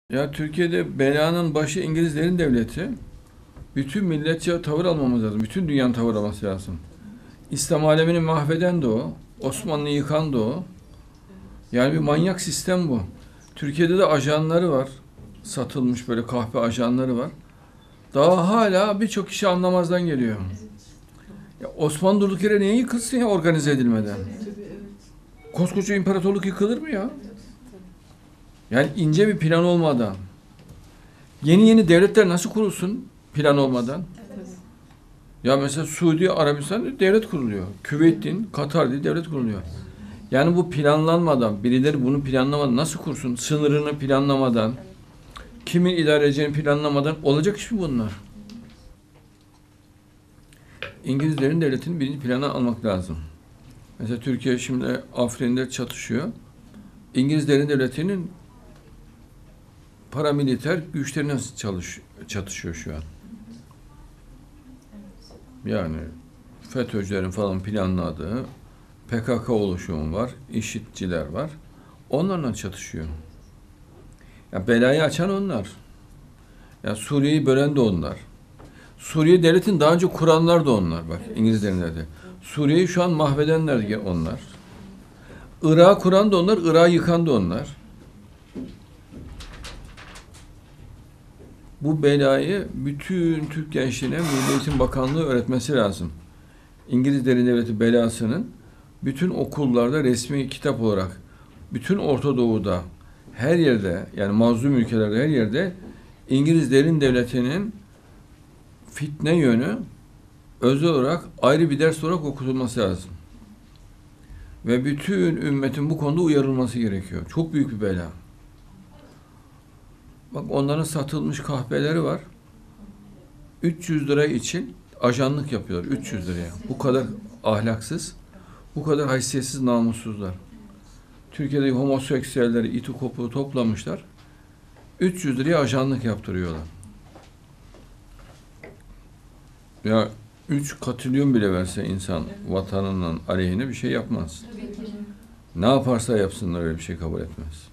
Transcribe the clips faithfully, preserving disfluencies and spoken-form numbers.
Ya Türkiye'de belanın başı İngilizlerin devleti. Bütün milletçe tavır almamız lazım. Bütün dünyanın tavır alması lazım. İslam alemini mahveden de o. Osmanlı'yı yıkan da o. Yani bir manyak sistem bu. Türkiye'de de ajanları var. Satılmış böyle kahpe ajanları var. Daha hala birçok kişi anlamazdan geliyor. Ya Osmanlı durduk yere niye yıkılsın ya organize edilmeden? Koskoca imparatorluk yıkılır mı ya? Yani ince bir plan olmadan. Yeni yeni devletler nasıl kurulsun plan olmadan? Ya mesela Suudi Arabistan devlet kuruluyor. Küveyt'in, Katar diye devlet kuruluyor. Yani bu planlanmadan, birileri bunu planlamadan nasıl kursun? Sınırını planlamadan, kimin idare edeceğini planlamadan olacak iş mi bunlar? İngilizlerin devletini birinci plana almak lazım. Mesela Türkiye şimdi Afrin'de çatışıyor. İngilizlerin devletinin paramiliter güçleri nasıl çalış, çatışıyor şu an? Yani FETÖ'cülerin falan planladığı P K K oluşumu var, IŞİD'ciler var. Onlarla çatışıyor. Ya belayı açan onlar. Ya Suriye'yi bölen de onlar. Suriye devletin daha önce kuranlar da onlar bak İngilizlerin dedi. Suriye'yi şu an mahvedenler de onlar. Irak'ı kuran da onlar, Irak'ı yıkan da onlar. Bu belayı bütün Türk gençliğine Milli Eğitim Bakanlığı öğretmesi lazım. İngilizlerin devleti belasının bütün okullarda resmi kitap olarak bütün Orta Doğu'da her yerde yani mazlum ülkelerde her yerde İngilizlerin devletinin fitne yönü özel olarak ayrı bir ders olarak okutulması lazım. Ve bütün ümmetin bu konuda uyarılması gerekiyor. Çok büyük bir bela. Bak onların satılmış kahveleri var. üç yüz lira için ajanlık yapıyorlar. üç yüz liraya. Bu kadar ahlaksız, bu kadar haysiyetsiz, namussuzlar. Türkiye'deki homoseksüelleri iti kopuğu toplamışlar. üç yüz liraya ajanlık yaptırıyorlar. Ya üç katrilyon bile verse insan vatanının aleyhine bir şey yapmaz. Ne yaparsa yapsınlar öyle bir şey kabul etmez.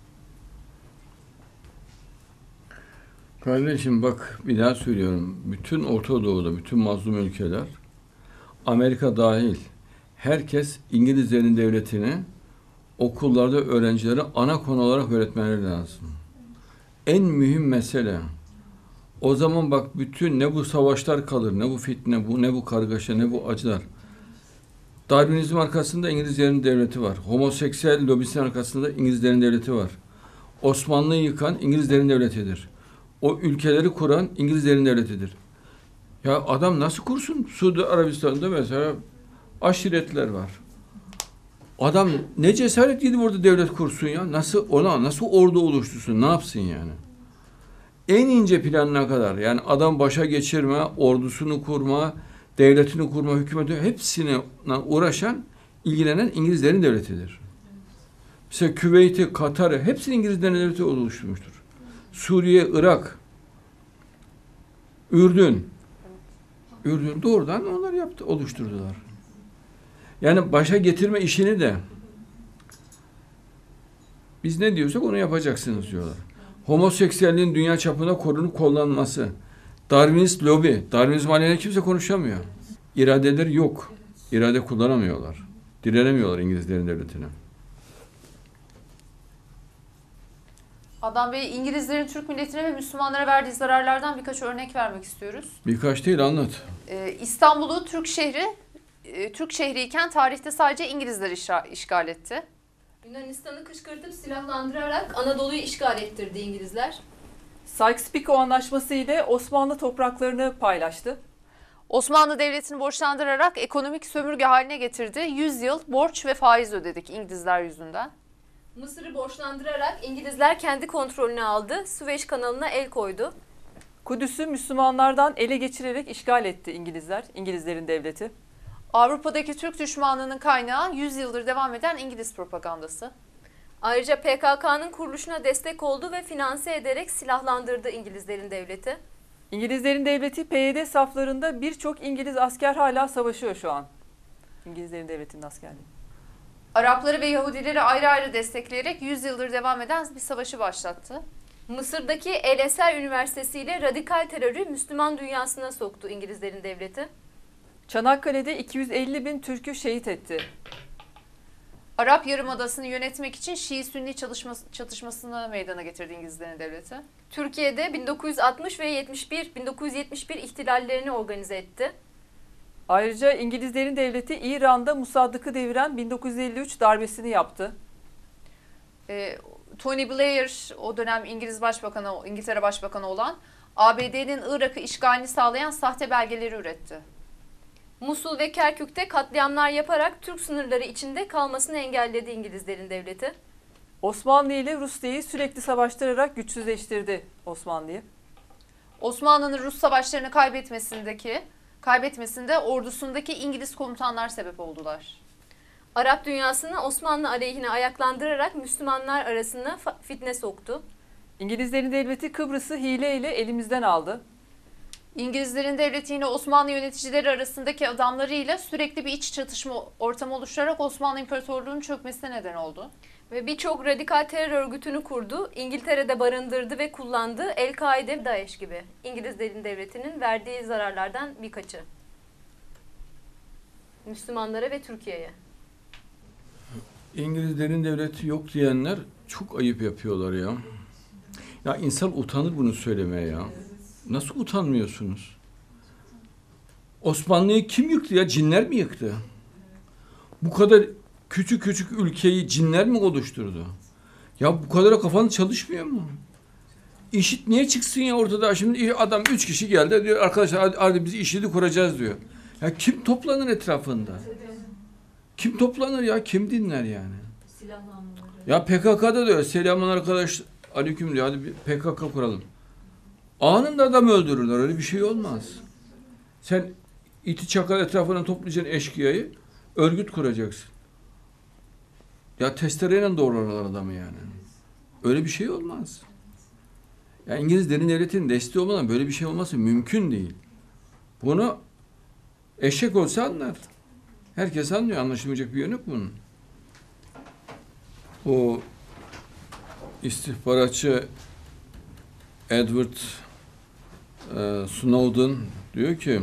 Kardeşim bak bir daha söylüyorum. Bütün Orta Doğu'da, bütün mazlum ülkeler, Amerika dahil, herkes İngilizlerin devletini okullarda öğrencilere ana konu olarak öğretmeleri lazım. En mühim mesele. O zaman bak bütün ne bu savaşlar kalır, ne bu fitne, bu ne bu kargaşa, ne bu acılar. Darwinizm arkasında İngilizlerin devleti var. Homoseksüel lobisinin arkasında İngilizlerin devleti var. Osmanlı'yı yıkan İngilizlerin devletidir. O ülkeleri kuran İngilizlerin devletidir. Ya adam nasıl kursun? Suudi Arabistan'da mesela aşiretler var. Adam ne cesaret gidip orada devlet kursun ya? Nasıl ona nasıl ordu oluştursun? Ne yapsın yani? En ince planına kadar yani adam başa geçirme, ordusunu kurma, devletini kurma, hükümeti hepsine uğraşan, ilgilenen İngilizlerin devletidir. Mesela Küveyt'i, Katar'ı hepsini İngilizlerin devleti oluşturmuştur. Suriye, Irak, Ürdün. Ürdün doğrudan onlar yaptı, oluşturdular. Yani başa getirme işini de biz ne diyorsak onu yapacaksınız diyorlar. Homoseksüelliğin dünya çapında korunup kullanılması. Darwinist lobi. Darwinizm aleyhine kimse konuşamıyor. İradeleri yok. İrade kullanamıyorlar. Direnemiyorlar İngilizlerin devletine. Adnan Bey, İngilizlerin Türk milletine ve Müslümanlara verdiği zararlardan birkaç örnek vermek istiyoruz. Birkaç değil anlat. Ee, İstanbul'u Türk şehri, e, Türk şehriyken tarihte sadece İngilizler işa- işgal etti. Yunanistan'ı kışkırtıp silahlandırarak Anadolu'yu işgal ettirdi İngilizler. Sykes-Picot Anlaşması ile Osmanlı topraklarını paylaştı. Osmanlı Devleti'ni borçlandırarak ekonomik sömürge haline getirdi. yüz yıl borç ve faiz ödedik İngilizler yüzünden. Mısır'ı borçlandırarak İngilizler kendi kontrolüne aldı, Süveyş kanalına el koydu. Kudüs'ü Müslümanlardan ele geçirerek işgal etti İngilizler, İngilizlerin devleti. Avrupa'daki Türk düşmanlığının kaynağı yüz yıldır devam eden İngiliz propagandası. Ayrıca P K K'nın kuruluşuna destek oldu ve finanse ederek silahlandırdı İngilizlerin devleti. İngilizlerin devleti P Y D saflarında birçok İngiliz asker hala savaşıyor şu an. İngilizlerin devletinin askerliği. Arapları ve Yahudileri ayrı ayrı destekleyerek yüz yıldır devam eden bir savaşı başlattı. Mısır'daki El Eser Üniversitesi ile radikal terörü Müslüman dünyasına soktu İngilizlerin devleti. Çanakkale'de iki yüz elli bin Türk'ü şehit etti. Arap Yarımadası'nı yönetmek için Şii-Sünni çalışması, çatışmasını meydana getirdi İngilizlerin devleti. Türkiye'de bin dokuz yüz altmış ve yetmiş bir, bin dokuz yüz yetmiş bir ihtilallerini organize etti. Ayrıca İngilizlerin devleti İran'da Musaddık'ı deviren bin dokuz yüz elli üç darbesini yaptı. Ee, Tony Blair, o dönem İngiliz Başbakanı, İngiltere Başbakanı olan, A B D'nin Irak'ı işgalini sağlayan sahte belgeleri üretti. Musul ve Kerkük'te katliamlar yaparak Türk sınırları içinde kalmasını engelledi İngilizlerin devleti. Osmanlı ile Rusya'yı sürekli savaştırarak güçsüzleştirdi Osmanlı'yı. Osmanlı'nın Rus savaşlarını kaybetmesindeki kaybetmesinde ordusundaki İngiliz komutanlar sebep oldular. Arap dünyasını Osmanlı aleyhine ayaklandırarak Müslümanlar arasına fitne soktu. İngilizlerin devleti Kıbrıs'ı hileyle elimizden aldı. İngilizlerin devleti yine Osmanlı yöneticileri arasındaki adamlarıyla sürekli bir iç çatışma ortamı oluşturarak Osmanlı İmparatorluğu'nun çökmesine neden oldu. Ve birçok radikal terör örgütünü kurdu, İngiltere'de barındırdı ve kullandı. El-Kaide, DAEŞ gibi İngilizlerin devletinin verdiği zararlardan birkaçı. Müslümanlara ve Türkiye'ye. İngilizlerin devleti yok diyenler çok ayıp yapıyorlar ya. Ya insan utanır bunu söylemeye ya. Nasıl utanmıyorsunuz? Osmanlı'yı kim yıktı ya? Cinler mi yıktı? Bu kadar küçük küçük ülkeyi cinler mi oluşturdu? Ya bu kadar kafanız çalışmıyor mu? İşit niye çıksın ya ortada? Şimdi adam üç kişi geldi diyor arkadaşlar hadi, hadi biz IŞİD'i kuracağız diyor. Ya kim toplanır etrafında? Kim toplanır ya? Kim dinler yani? Ya P K K'da da öyle. Selamun arkadaş aleyküm diyor. Hadi bir P K K kuralım. Anında adam öldürürler. Öyle bir şey olmaz. Sen iti çakal etrafına toplayacaksın eşkıyayı. Örgüt kuracaksın. Ya testereyle doğrarlar adamı yani. Öyle bir şey olmaz. Ya İngilizlerin devletinin desteği olmadan böyle bir şey olması mümkün değil. Bunu eşek olsa anlar. Herkes anlıyor. Anlaşılmayacak bir yönü yok bunun. O istihbaratçı Edward e, Snowden diyor ki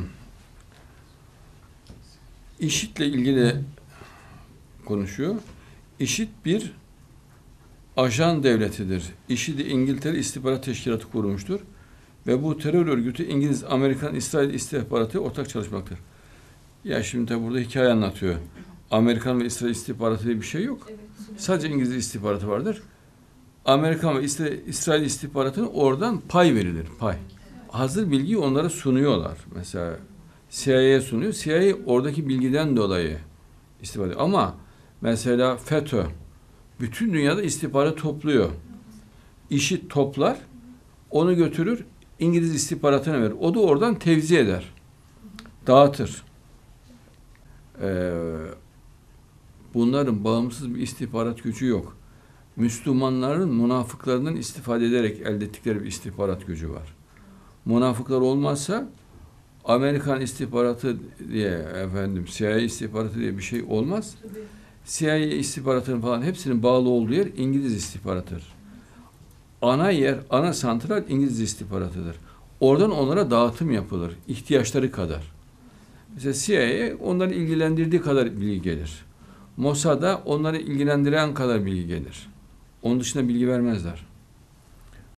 IŞİD'le ilgili konuşuyor. IŞİD bir ajan devletidir. IŞİD'i İngiltere İstihbarat Teşkilatı kurmuştur. Ve bu terör örgütü İngiliz, Amerikan, İsrail istihbaratı ortak çalışmaktır. Ya şimdi tabi burada hikaye anlatıyor. Amerikan ve İsrail istihbaratı diye bir şey yok. Sadece İngiliz istihbaratı vardır. Amerikan ve İsrail istihbaratına oradan pay verilir. Pay. Hazır bilgiyi onlara sunuyorlar. Mesela C I A'ye sunuyor. C I A oradaki bilgiden dolayı istihbarat ediyor. Ama mesela FETÖ bütün dünyada istihbarat topluyor. İşi toplar, onu götürür, İngiliz istihbaratına verir. O da oradan tevzi eder. Dağıtır. Ee, bunların bağımsız bir istihbarat gücü yok. Müslümanların münafıklarından istifade ederek elde ettikleri bir istihbarat gücü var. Münafıklar olmazsa Amerikan istihbaratı diye efendim C I A istihbaratı diye bir şey olmaz. C I A istihbaratının falan hepsinin bağlı olduğu yer İngiliz istihbaratıdır. Ana yer, ana santral İngiliz istihbaratıdır. Oradan onlara dağıtım yapılır. İhtiyaçları kadar. Mesela C I A onları ilgilendirdiği kadar bilgi gelir. Mossad'a onları ilgilendiren kadar bilgi gelir. Onun dışında bilgi vermezler.